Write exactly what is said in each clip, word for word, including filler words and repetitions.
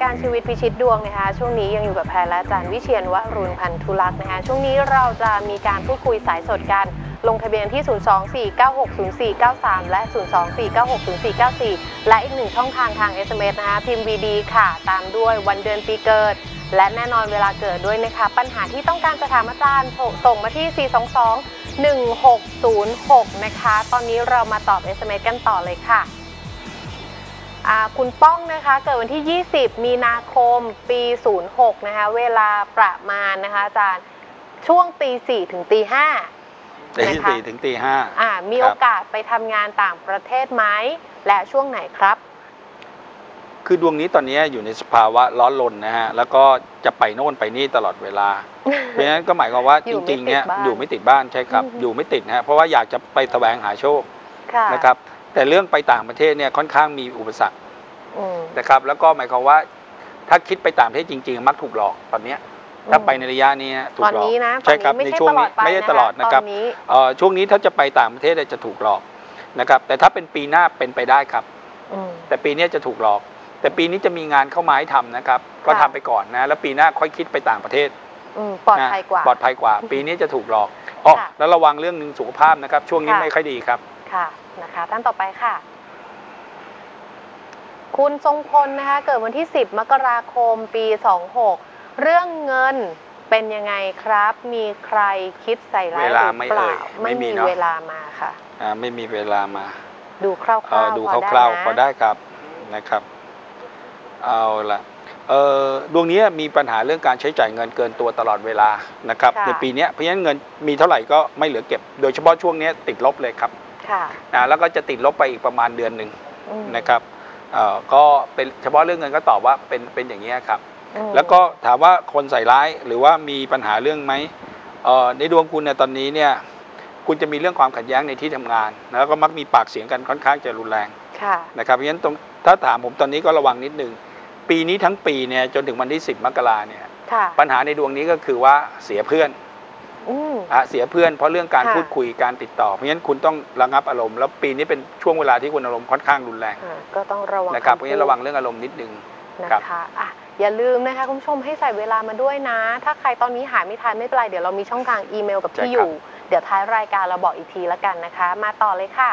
การชีวิตพิชิตดวงนะคะช่วงนี้ยังอยู่กับแพรและอาจารย์วิเชียรวรุณพันธุลักษณ์นะคะช่วงนี้เราจะมีการพูดคุยสายสดกันลงทะเบียนที่ ศูนย์ สอง สี่ เก้า หก ศูนย์ สี่ เก้า สาม และ ศูนย์ สอง สี่ เก้า หก ศูนย์ สี่ เก้า สี่ และอีกหนึ่งช่องทางทาง เอส เอ็ม เอส นะคะพิมพ์ วี ดี ค่ะตามด้วยวันเดือนปีเกิดและแน่นอนเวลาเกิดด้วยนะคะปัญหาที่ต้องการจะถามอาจารย์ส่งมาที่ สี่ สอง สอง หนึ่ง หก ศูนย์ หก นะคะตอนนี้เรามาตอบ เอส เอ็ม เอส กันต่อเลยค่ะคุณป้องนะคะเกิดวันที่ยี่สิบมีนาคมปีศูนย์หกนะคะเวลาประมาณนะคะอาจารย์ช่วงตีสี่ถึงตีห้าตีสี่ถึงตีห้าอ่ามีโอกาสไปทำงานต่างประเทศไหมและช่วงไหนครับคือดวงนี้ตอนนี้อยู่ในสภาวะร้อนรนนะฮะแล้วก็จะไปโน่นไปนี่ตลอดเวลา เพราะฉะนั้นก็หมายความว่าจริงๆเนี่ยอยู่ไม่ติดบ้านใช่ครับอยู่ไม่ติดนะฮะเพราะว่าอยากจะไปแสวงหาโชคนะครับแต่เรื่องไปต่างประเทศเนี่ยค่อนข้างมีอุปสรรคนะครับแล้วก็หมายความว่าถ้าคิดไปต่างประเทศจริงๆมักถูกหลอกตอนนี้ถ้าไปในระยะนี้ถูกหลอกใช่ครับในช่วงนี้ไม่ใช่ตลอดนะครับช่วงนี้ถ้าจะไปต่างประเทศจะถูกหลอกนะครับแต่ถ้าเป็นปีหน้าเป็นไปได้ครับแต่ปีนี้จะถูกหลอกแต่ปีนี้จะมีงานเข้ามาให้ทำนะครับก็ทำไปก่อนนะแล้วปีหน้าค่อยคิดไปต่างประเทศปลอดภัยกว่าปลอดภัยกว่าปีนี้จะถูกหลอกอ๋อแล้วระวังเรื่องหนึ่งสุขภาพนะครับช่วงนี้ไม่ค่อยดีครับค่ะนะคะท่านต่อไปค่ะคุณทรงพลนะคะเกิดวันที่สิบมกราคมปีสองหกเรื่องเงินเป็นยังไงครับมีใครคิดใส่ร้ายหรือเปล่าไม่มีเวลามาค่ะอ่าไม่มีเวลามาดูคร่าวๆดูคร่าวๆพอได้ครับนะครับเอาละเออดวงนี้มีปัญหาเรื่องการใช้จ่ายเงินเกินตัวตลอดเวลานะครับในปีนี้เพราะฉะนั้นเงินมีเท่าไหร่ก็ไม่เหลือเก็บโดยเฉพาะช่วงนี้ติดลบเลยครับนะแล้วก็จะติดลบไปอีกประมาณเดือนหนึ่งนะครับเอ่อก็เป็นเฉพาะเรื่องเงินก็ตอบว่าเป็นเป็นอย่างนี้ครับแล้วก็ถามว่าคนใส่ร้ายหรือว่ามีปัญหาเรื่องไหมเอ่อในดวงคุณเนี่ยตอนนี้เนี่ยคุณจะมีเรื่องความขัดแย้งในที่ทำงานแล้วก็มักมีปากเสียงกันค่อนข้างจะรุนแรงนะครับเพราะฉะนั้นตรงถ้าถามผมตอนนี้ก็ระวังนิดนึงปีนี้ทั้งปีเนี่ยจนถึงวันที่สิบมกราเนี่ยปัญหาในดวงนี้ก็คือว่าเสียเพื่อนอ่ะเสียเพื่อนเพราะเรื่องการพูดคุยการติดต่อเพราะฉะนั้นคุณต้องระงับอารมณ์แล้วปีนี้เป็นช่วงเวลาที่คุณอารมณ์ค่อนข้างรุนแรงก็ต้องระวังนะครับเพราะฉะนั้นระวังเรื่องอารมณ์นิดนึงนะคะอ่ะอย่าลืมนะคะคุณผู้ชมให้ใส่เวลามาด้วยนะถ้าใครตอนนี้หาไม่ทันไม่เป็นไรเดี๋ยวเรามีช่องทางอีเมลกับที่อยู่เดี๋ยวท้ายรายการเราบอกอีกทีแล้วกันนะคะมาต่อเลยค่ะ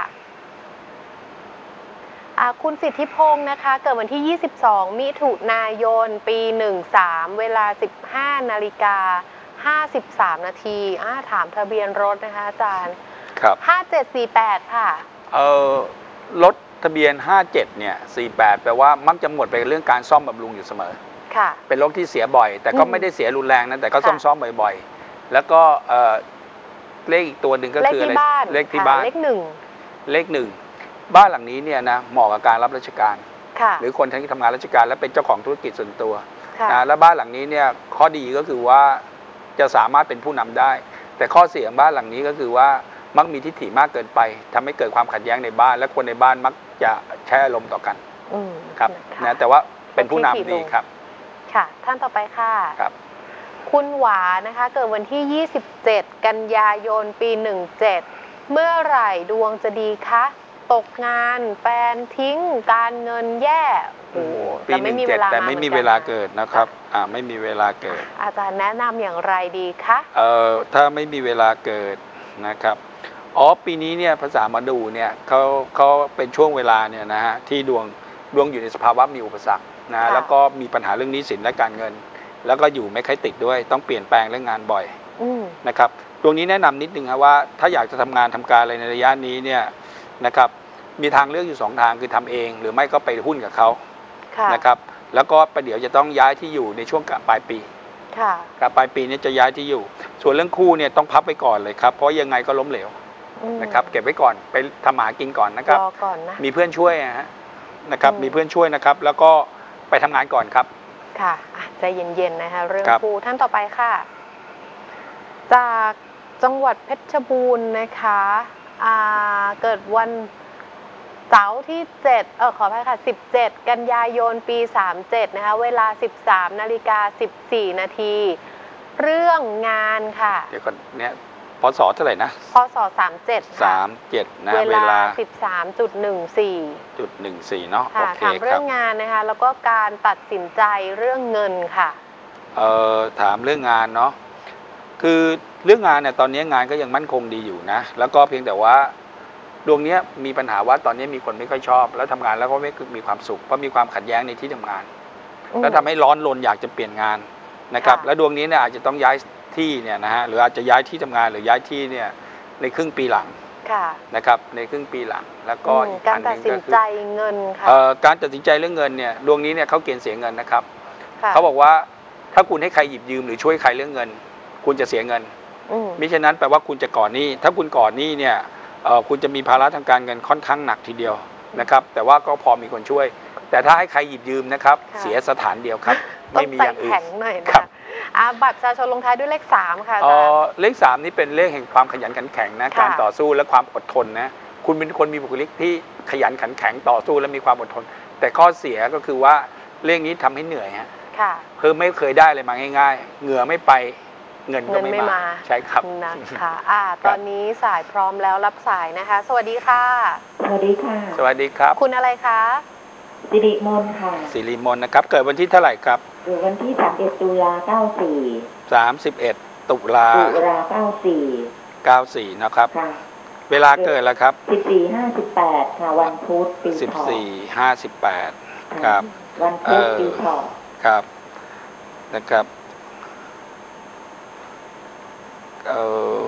คุณสิทธิพงศ์นะคะเกิดวันที่ยี่สิบสองมิถุนายนปีหนึ่งสามเวลาสิบห้านาฬิกาห้าสิบสามนาทีถามทะเบียนรถนะคะอาจารย์ครับห้าเจ็ดสี่แปดค่ะเออรถทะเบียนห้าเจ็ดเนี่ยสี่แปดแปลว่ามักจะหมดไปเรื่องการซ่อมบำรุงอยู่เสมอค่ะเป็นรถที่เสียบ่อยแต่ก็ไม่ได้เสียรุนแรงนะแต่ก็ซ่อมซ่อมบ่อยๆแล้วก็เออเลขอีกตัวหนึ่งก็คืออะไรเลขที่บ้านเลขหนึ่งเลขหนึ่งบ้านหลังนี้เนี่ยนะเหมาะกับการรับราชการหรือคนที่ทำงานราชการและเป็นเจ้าของธุรกิจส่วนตัวนะและบ้านหลังนี้เนี่ยข้อดีก็คือว่าจะสามารถเป็นผู้นำได้แต่ข้อเสียของบ้านหลังนี้ก็คือว่ามักมีทิฐิมากเกินไปทำให้เกิดความขัดแย้งในบ้านและคนในบ้านมักจะใช้อารมณ์ต่อกันครับนะแต่ว่าเป็นผู้นำดีครับค่ะท่านต่อไปค่ะครับคุณหวานะคะเกิดวันที่ยี่สิบเจ็ดกันยายนปีหนึ่งเจ็ดเมื่อไหร่ดวงจะดีคะตกงานแฟนทิ้งการเงินแย่โอ้ปีหนึ่งเจ็ดแต่ไม่มีเวลาเกิดนะครับอ่าไม่มีเวลาเกิดอาจารย์แนะนำอย่างไรดีคะเอ่อถ้าไม่มีเวลาเกิดนะครับอ๋อปีนี้เนี่ยภาษามาดูเนี่ยเขาเขาเป็นช่วงเวลาเนี่ยนะฮะที่ดวงดวงอยู่ในสภาวะมีอุปสรรคนะแล้วก็มีปัญหาเรื่องหนี้สินและการเงินแล้วก็อยู่ไม่ค่อยติดด้วยต้องเปลี่ยนแปลงเรื่องงานบ่อยนะครับดวงนี้แนะนำนิดนึงครับว่าถ้าอยากจะทำงานทำการอะไรในระยะนี้เนี่ยนะครับมีทางเลือกอยู่สองทางคือทำเองหรือไม่ก็ไปหุ้นกับเขานะครับแล้วก็ประเดี๋ยวจะต้องย้ายที่อยู่ในช่วงปลายปีกับปลายปีนี้จะย้ายที่อยู่ส่วนเรื่องคู่เนี่ยต้องพับไปก่อนเลยครับเพราะยังไงก็ล้มเหลวนะครับเก็บไว้ก่อนไปทำหากินก่อนนะครับมีเพื่อนช่วยนะฮะนะครับมีเพื่อนช่วยนะครับแล้วก็ไปทำงานก่อนครับค่ะใจเย็นๆนะคะเรื่องคู่ท่านต่อไปค่ะจากจังหวัดเพชรบูรณ์นะคะเกิดวันเสาร์ที่เจ็ดเออขออภัยค่ะสิบเจ็ดกันยายนปีสามเจ็ดนะคะเวลาสิบสามนาฬิกาสิบสี่นาทีเรื่องงานค่ะเดี๋ยวก่อนเนี่ยพศเท่าไหร่นะพศสามเจ็ดสามเจ็ดนะเวลาสิบสามจุดหนึ่งสี่จุดหนึ่งสี่เนาะโอเคถามเรื่องงานนะคะแล้วก็การตัดสินใจเรื่องเงินค่ะเอ่อถามเรื่องงานเนาะคือเรื่องงานเนี่ยตอนนี้งานก็ยังมั่นคงดีอยู่นะแล้วก็เพียงแต่ว่าดวงนี้มีปัญหาว่าตอนนี้มีคนไม่ค่อยชอบแล้วทำงานแล้วก็ไม่มีความสุขเพราะมีความขัดแย้งในที่ทำงานแล้วทำให้ร้อนรนอยากจะเปลี่ยนงานนะครับแล้วดวงนี้เนี่ยอาจจะต้องย้ายที่เนี่ยนะฮะหรืออาจจะย้ายที่ทำงานหรือย้ายที่เนี่ยในครึ่งปีหลังนะครับในครึ่งปีหลังแล้วก็อีกการตัดสินใจเงินค่ะการตัดสินใจเรื่องเงินเนี่ยดวงนี้เนี่ยเขาเกณฑ์เสียเงินนะครับเขาบอกว่าถ้าคุณให้ใครหยิบยืมหรือช่วยใครเรื่องเงินคุณจะเสียเงินมิฉะนั้นแปลว่าคุณจะก่อนหนี้ถ้าคุณก่อนหนี้เนี่ยคุณจะมีภาระทางการเงินค่อนข้างหนักทีเดียวนะครับแต่ว่าก็พอมีคนช่วยแต่ถ้าให้ใครหยิบยืมนะครับเสียสถานเดียวครับไม่มีอย่างอื่นแข็งหน่อยนะบัตรประชาชนลงท้ายด้วยเลขสามค่ะเลขสามนี่เป็นเลขแห่งความขยันขันแข็งนะการต่อสู้และความอดทนนะคุณเป็นคนมีบุคลิกที่ขยันขันแข็งต่อสู้และมีความอดทนแต่ข้อเสียก็คือว่าเลขนี้ทำให้เหนื่อยฮะคือไม่เคยได้เลยมาง่ายๆเหงื่อไม่ไปเงินก็ไม่มาใช่ครับนะคะอ่าตอนนี้สายพร้อมแล้วรับสายนะคะสวัสดีค่ะสวัสดีค่ะสวัสดีครับคุณอะไรคะสิริมนค่ะสิริมนนะครับเกิดวันที่เท่าไหร่ครับเกิดวันที่สามสิบเอ็ดตุลาเก้าสี่สามสิบเอ็ดตุลาตุลาเก้าสี่เก้าสี่นะครับเวลาเกิดแล้วครับสิบสี่ห้าสิบแปดค่ะวันพุธปีสิบสี่ห้าสิบแปดครับวันพุธปีถอครับนะครับเอ่อ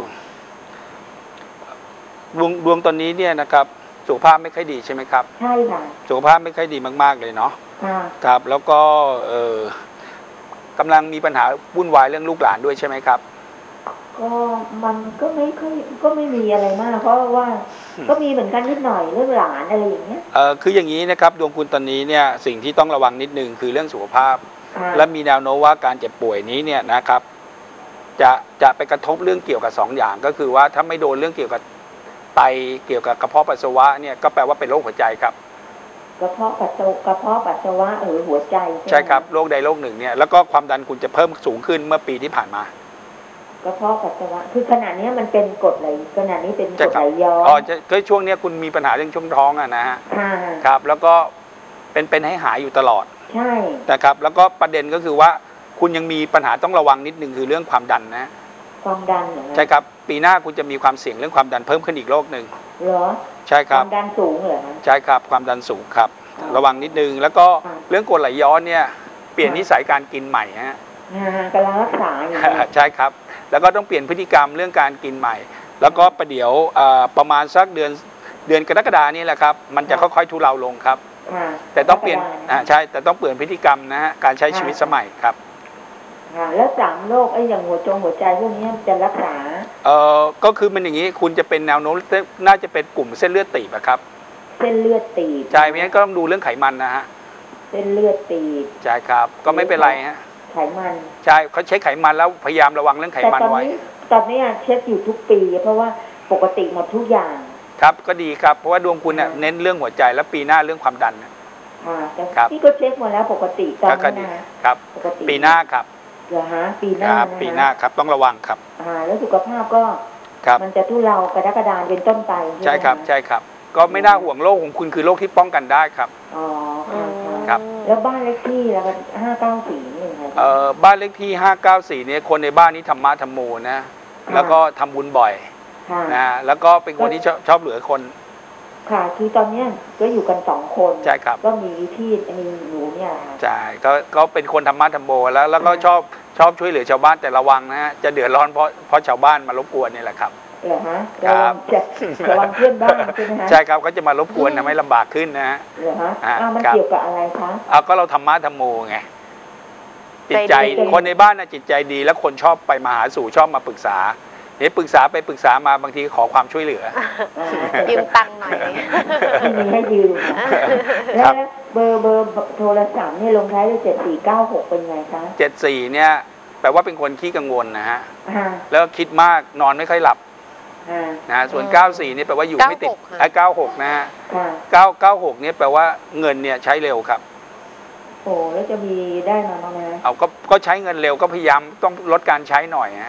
ดวงดวงตอนนี้เนี่ยนะครับสุขภาพไม่ค่อยดีใช่ไหมครับใช่ค่ะสุขภาพไม่ค่อยดีมากๆเลยเนาะครับแล้วก็เอ่อกำลังมีปัญหาวุ่นวายเรื่องลูกหลานด้วยใช่ไหมครับก็มันก็ไม่ค่อยก็ไม่มีอะไรมากเพราะว่าก็มีเหมือนกันนิดหน่อยเรื่องหลานอะไรอย่างเงี้ยเออคืออย่างนี้นะครับดวงคุณตอนนี้เนี่ยสิ่งที่ต้องระวังนิดนึงคือเรื่องสุขภาพและมีแนวโน้มว่าการเจ็บป่วยนี้เนี่ยนะครับจะจะไปกระทบเรื่องเกี่ยวกับสองอย่างก็คือว่าถ้าไม่โดนเรื่องเกี่ยวกับไตเกี่ยวกับกระเพาะปัสสาวะเนี่ยก็แปลว่าเป็นโรคหัวใจครับกระเพาะปัสสาวะกระเพาะปัสสาวะหรือหัวใจใช่ครับโรคใดโรคหนึ่งเนี่ยแล้วก็ความดันคุณจะเพิ่มสูงขึ้นเมื่อปีที่ผ่านมากระเพาะปัสสาวะคือขณะนี้มันเป็นกรดไหลขณะนี้เป็นกรดไหลย้อนอ๋อก็ช่วงนี้คุณมีปัญหาเรื่องช่วงท้องอะนะฮะครับแล้วก็เป็นเป็นให้หายอยู่ตลอดใช่นะครับแล้วก็ประเด็นก็คือว่าคุณยังมีปัญหาต้องระวังนิดนึงคือเรื่องความดันนะความดันเหรอใช่ครับปีหน้าคุณจะมีความเสี่ยงเรื่องความดันเพิ่มขึ้นอีกโรคหนึ่งเหรอใช่ครับความดันสูงเหรอใช่ครับความดันสูงครับระวังนิดนึงแล้วก็เรื่องกรดไหลย้อนเนี่ยเปลี่ยนนิสัยการกินใหม่ฮะกำลังรักษาอยู่ใช่ครับแล้วก็ต้องเปลี่ยนพฤติกรรมเรื่องการกินใหม่แล้วก็ประเดี๋ยวประมาณสักเดือนเดือนกรกฎานี่แหละครับมันจะค่อยๆทุเลาลงครับแต่ต้องเปลี่ยนอ่าใช่แต่ต้องเปลี่ยนพฤติกรรมนะฮะการใช้ชีวิตสมัยครับแล้วสามโรคไอ้อย่างหัวจงหัวใจพวกนี้จะรักษาเอ่อก็คือมันอย่างนี้คุณจะเป็นแนวโน้มน่าจะเป็นกลุ่มเส้นเลือดตีบครับเส้นเลือดตีบใช่เพราะงั้นก็ต้องดูเรื่องไขมันนะฮะเส้นเลือดตีบใช่ครับก็ไม่เป็นไรฮะไขมันใช่เขาเช็คไขมันแล้วพยายามระวังเรื่องไขมันไว้ตอนนี้เช็คอยู่ทุกปีเพราะว่าปกติหมดทุกอย่างครับก็ดีครับเพราะว่าดวงคุณเนี่ยเน้นเรื่องหัวใจแล้วปีหน้าเรื่องความดันครับพี่ก็เช็คมาแล้วปกติตอนนี้ครับปีหน้าครับเหรอฮะปีหน้าปีหน้าครับต้องระวังครับอ่าแล้วสุขภาพก็มันจะทุเลากระดักกระดานเป็นต้นไปใช่ครับใช่ครับก็ไม่น่าห่วงโรคของคุณคือโรคที่ป้องกันได้ครับอ๋อครับแล้วบ้านเลขที่แล้วห้าเก้าสี่นี่ไงเอ่อบ้านเลขที่ห้าเก้าสี่เนี่ยคนในบ้านนี้ธรรมะธรรมโมนะแล้วก็ทำบุญบ่อยนะแล้วก็เป็นคนที่ชอบชอบเหลือคนค่ะคือตอนนี้ก็อยู่กันสองคนใช่ครับก็มีพี่มีหนูเนี่ยใช่ก็ก็เป็นคนธรรมะธรรมโมแล้วแล้วก็ชอบชอบช่วยเหลือชาวบ้านแต่ระวังนะฮะจะเดือดร้อนเพราะเพราะชาวบ้านมารบกวนนี่แหละครับเหรอฮะครับระวังเพื่อนบ้านใช่ไหมฮะใช่ครับเขาจะมารบกวนทำให้ลำบากขึ้นนะฮะเหรอฮะอ้าวมันเกี่ยวกับอะไรคะอ้าวก็เราธรรมะธรรมโมไงจิตใจคนในบ้านน่ะจิตใจดีแล้วคนชอบไปมาหาสู่ชอบมาปรึกษาเนี่ยปรึกษาไปปรึกษามาบางทีขอความช่วยเหลือยืมตังค์หน่อยมีให้ยืมแล้วเบอร์เบอร์โทรศัพท์นี่ลงท้ายด้วยเจ็ดสี่เก้าหกเป็นไงคะเจ็ดสี่เนี่ยแปลว่าเป็นคนขี้กังวลนะฮะแล้วคิดมากนอนไม่ค่อยหลับนะส่วนเก้าสี่นี่แปลว่าอยู่ไม่ติดไอ้เก้าหกนะฮะเก้าเก้าหกเนี่ยแปลว่าเงินเนี่ยใช้เร็วครับโอ้แล้วจะมีได้มาบ้างไหมเอาก็ก็ใช้เงินเร็วก็พยายามต้องลดการใช้หน่อยฮะ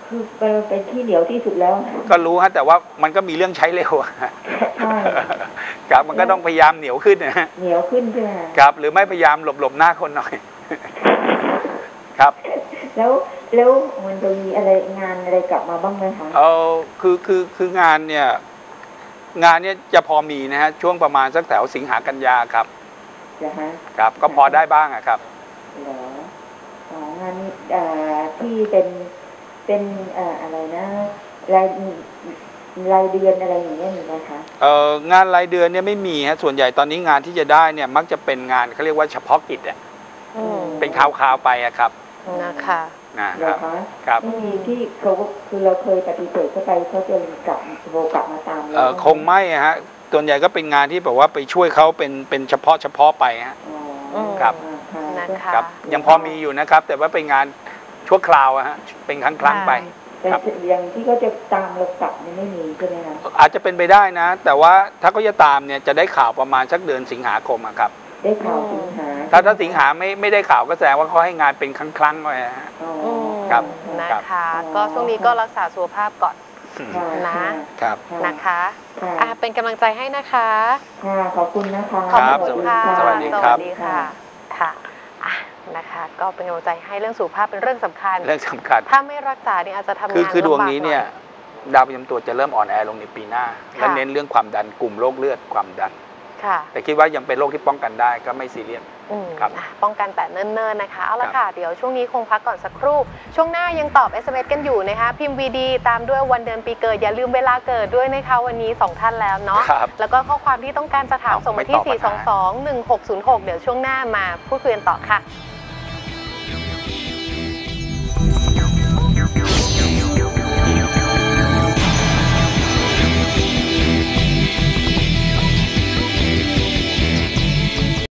คือมันเป็นที่เหนียวที่สุดแล้วก็รู้ฮะแต่ว่ามันก็มีเรื่องใช้เร็วอะใช่ครับมันก็ต้องพยายามเหนียวขึ้นนะฮะเหนียวขึ้นใช่ไหมคะครับหรือไม่พยายามหลบหลบหน้าคนหน่อย ครับแล้วแล้วมันจะมีอะไรงานอะไรกลับมาบ้างไหมคะเอาคือคือคืองานเนี่ยงานเนี่ยจะพอมีนะฮะช่วงประมาณสักแถวสิงหากันยาครับเหรอฮะครับก็พอได้บ้างอะครับเหรออ๋องานเอ่อที่เป็นเป็นเอ่ออะไรนะรายรายเดือนอะไรอย่างเงี้ยมีไหมคะเอ่องานรายเดือนเนี่ยไม่มีฮะส่วนใหญ่ตอนนี้งานที่จะได้เนี่ยมักจะเป็นงานเขาเรียกว่าเฉพาะกิจอะอืมเป็นคราวๆไปอะครับนะคะนะเหครอรับคะครับไม่มีที่เขาคือเราเคยปฏิเสธเข้าไปเขาจะกลับโทรกลับมาตามเราเอ่อคงไม่อะฮะส่วนใหญ่ก็เป็นงานที่แบบว่าไปช่วยเขาเป็นเป็นเฉพาะเฉพาะไปฮะอ๋อครับอ่านะคะครับยังพอมีอยู่นะครับ แต่ว่าเป็นงานชั่วคราวอะฮะเป็นครั้งครั้งๆไปแต่ครับอย่างที่เขาจะตามเรากลับเนี่ยไม่มีใช่ไหมคะอาจจะเป็นไปได้นะ แต่ว่าถ้าเขาจะตามเนี่ยจะได้ข่าวประมาณสักเดือนสิงหาคมอะครับได้ข่าวสิงหาถ้าถ้าสิงหาไม่ไม่ได้ข่าวก็แสดงว่าเขาให้งานเป็นครั้งครั้งๆไว้ฮะอ๋ออืมครับนะคะ ก็ช่วงนี้ก็รักษาสุขภาพก่อนค่ะนะครับค่ะนะคะค่ะอ่ะเป็นกำลังใจให้นะคะค่ะขอบคุณนะคะขอบครับคุณค่ะสวัสดีครับสวัสดีค่ะค่ะอ่ะนะคะ ก็เป็นกำลังใจให้เรื่องสุขภาพเป็นเรื่องสำคัญเรื่องสำคัญถ้าไม่รักษาเนี่ยอาจจะทำงานคือคือดวงลำบากนี้เนี่ยหอดาวประจำตัวจะเริ่มอ่อนแอลงในปีหน้าค่ะและเน้นเรื่องความดันกลุ่มโรคเลือดความดันค่ะแต่คิดว่ายังเป็นโรคที่ป้องกันได้ก็ไม่ซีเรียสอืมครับอ่ะป้องกันแต่เนิ่นๆนะคะ เอาละครับค่ะ เดี๋ยวช่วงนี้คงพักก่อนสักครู่ ช่วงหน้ายังตอบ เอส เอ็ม เอส กันอยู่นะคะ พิมพ์ วี ดี ตามด้วยวันเดือนปีเกิด อย่าลืมเวลาเกิดด้วยนะคะ วันนี้สองท่านแล้วเนาะครับแล้วก็ข้อความที่ต้องการจะถามเอาส่งมาไม่ที่ตอบปัญหาสี่ สอง สอง หนึ่ง หก ศูนย์ หก เดี๋ยวช่วงหน้ามาพูดคุยกันต่อค่ะ